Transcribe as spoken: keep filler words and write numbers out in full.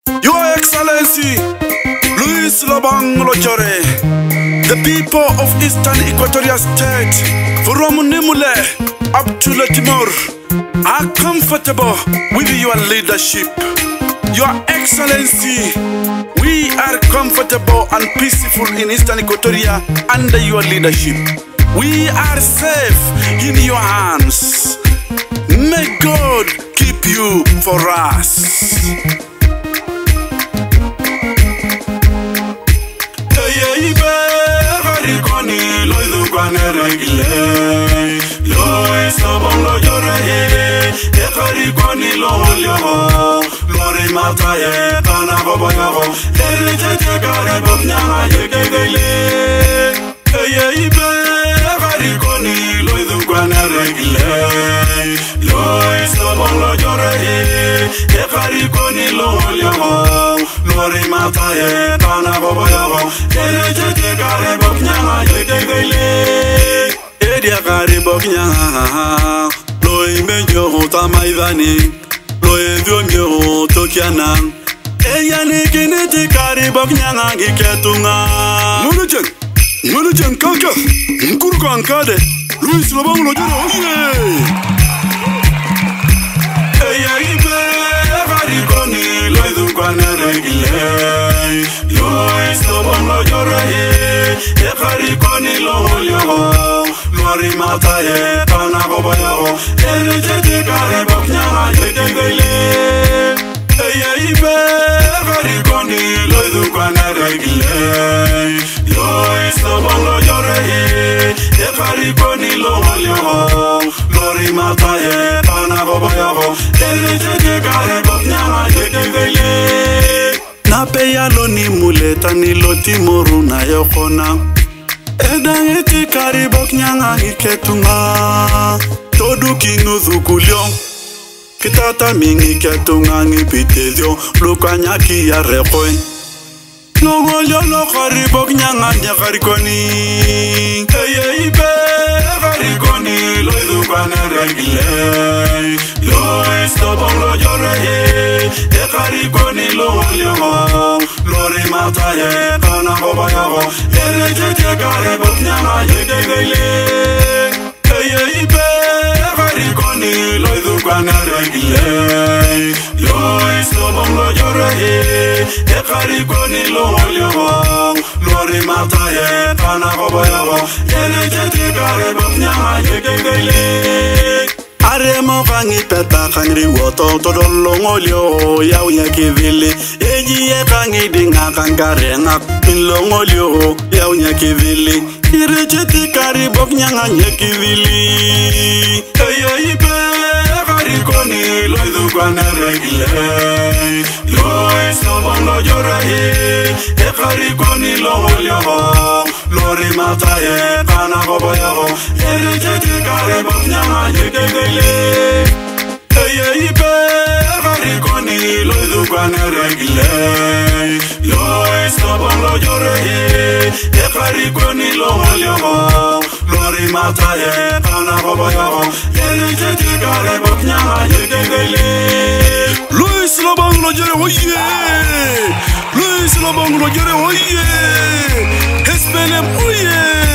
Your Excellency, Louis Lobang Lojore, the people of Eastern Equatoria State, from Nimule up to Timor, are comfortable with your leadership. Your Excellency, we are comfortable and peaceful in Eastern Equatoria under your leadership. We are safe in your hands. May God keep you for us. Edia karibok nyanga loy menyo tamaidani loy vyonyo tokiana eya nikini karibok nyanga giketunga mulujen mulujen kaka nkurko ankade Louis Lobang Lojore oye eya ibe karikoni loy dukwana regile Louis Lobang Lojore e karikoni lolyo Lori mataye kana gobayo ere jete kare boknya yegele eye ibe kare koni loidu kana regile Louis Lobang Lojore e kare koni lolyo Lori mataye kana gobayo ere jete kare boknya yegele na peya loni muleta ni loti moru na yokona Edang eti karibok nyanga iketunga Todu kingu thukulyo Kitata mingi ketunga ngipitelyo Lukanya kia rekwe Logolyo lo karibok nyanga nyakarikoni Eye ibe karikoni Loidukane regile Louis Lobang Lojore E karikoni logolyo Lori mataye kana gobayo ere jete kare boknya yegele eye ibe karikoni loidu kana regile Louis Lobang Lojore e karikoni lolyo Lori mataye kana gobayo ere jete kare boknya yegele Aremo kangi peta kangri woto to dolongolyo yaw nyakivili eji ye kangi dinga kangarenga pilongolyo yaw nyakivili irecheti karibok nyanga nyakivili eyo ibe karikoni loidu kwana regile Louis Lobang Lojore e karikoni lolyo Lori mataye kana gobayo irecheti karibok nyanga yegele eye ibe karikoni loidu kwana regile Louis Lobang Lojore e karikoni lolyo Lori mataye kana gobayo irecheti karibok nyanga yegele Louis Lobang Lojore oye Louis Lobang Lojore oye Espelem oye